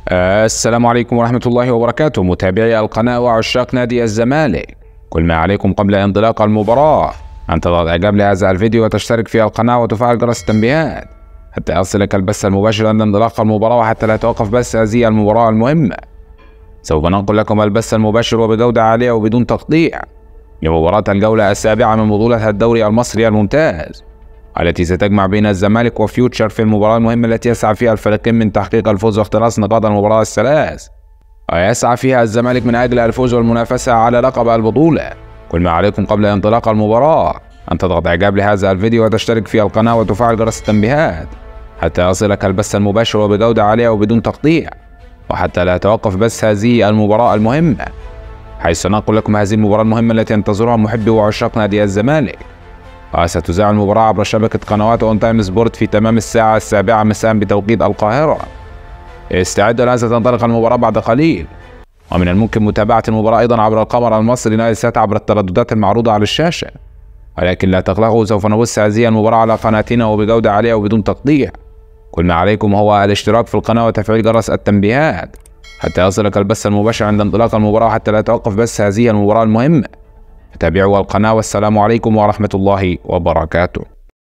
السلام عليكم ورحمة الله وبركاته، متابعي القناة وعشاق نادي الزمالك. كل ما عليكم قبل انطلاق المباراة أن تضغط إعجاب لهذا الفيديو وتشترك في القناة وتفعل جرس التنبيهات حتى يصلك البث المباشر عند انطلاق المباراة، وحتى لا توقف بث هذه المباراة المهمة. سوف ننقل لكم البث المباشر وبجودة عالية وبدون تقطيع لمباراة الجولة السابعة من بطولة الدوري المصري الممتاز، التي ستجمع بين الزمالك وفيوتشر في المباراة المهمة التي يسعى فيها الفريقين من تحقيق الفوز واختلاص نقاط المباراة الثلاث، ويسعى فيها الزمالك من أجل الفوز والمنافسة على لقب البطولة. كل ما عليكم قبل انطلاق المباراة أن تضغط إعجاب لهذا الفيديو وتشترك في القناة وتفعل جرس التنبيهات حتى يصلك البث المباشر وبجودة عالية وبدون تقطيع، وحتى لا يتوقف بث هذه المباراة المهمة، حيث سننقل لكم هذه المباراة المهمة التي ينتظرها محبي وعشاق نادي الزمالك. وستذاع المباراة عبر شبكة قنوات اون تايم سبورت في تمام الساعة 7 مساء بتوقيت القاهرة. استعدوا لأن ستنطلق المباراة بعد قليل، ومن الممكن متابعة المباراة أيضا عبر القمر المصري نايل سات عبر الترددات المعروضة على الشاشة، ولكن لا تقلقوا، سوف نبث هذه المباراة على قناتنا وبجودة عالية وبدون تقطيع. كل ما عليكم هو الاشتراك في القناة وتفعيل جرس التنبيهات حتى يصلك البث المباشر عند انطلاق المباراة، حتى لا يتوقف بث هذه المباراة المهمة. تابعوا القناة، والسلام عليكم ورحمة الله وبركاته.